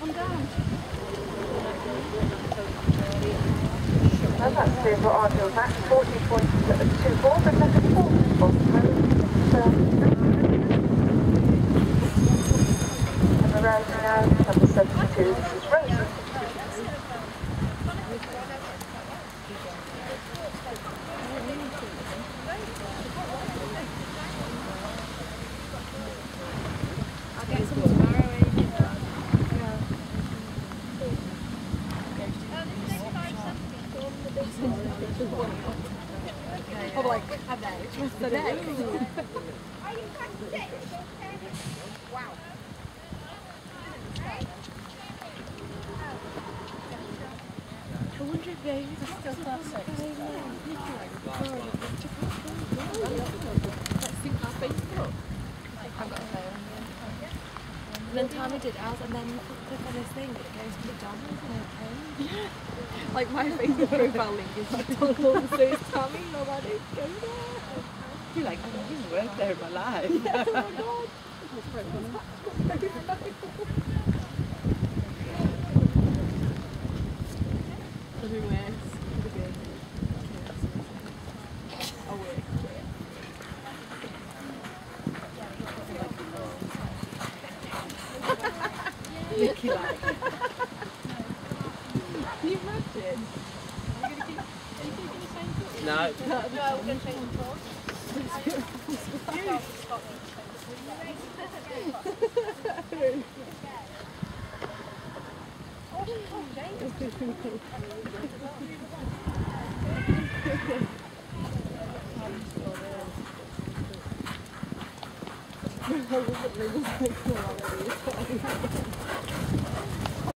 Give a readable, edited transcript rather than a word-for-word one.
And that's clear for Argyle back 40.24, but that's a 4 and the round now, number 72, this is Rosie. I'll get some tomorrow, I'm like, have they? What's the next? Wow. I wonder if they still classic. Let's think our Facebook. I've got a phone. And then Tammy did ours, and then you click on this thing, it goes to McDonald's and okay. Like my Facebook profile link is McDonald's, so it's Tammy, and I'm like, go there. You're like, oh, I didn't work there in my life. Yeah, oh my god. That's very funny. Everywhere. Yucky like. Can you imagine? Are you keeping the same foot? No. No, we're going to change the foot.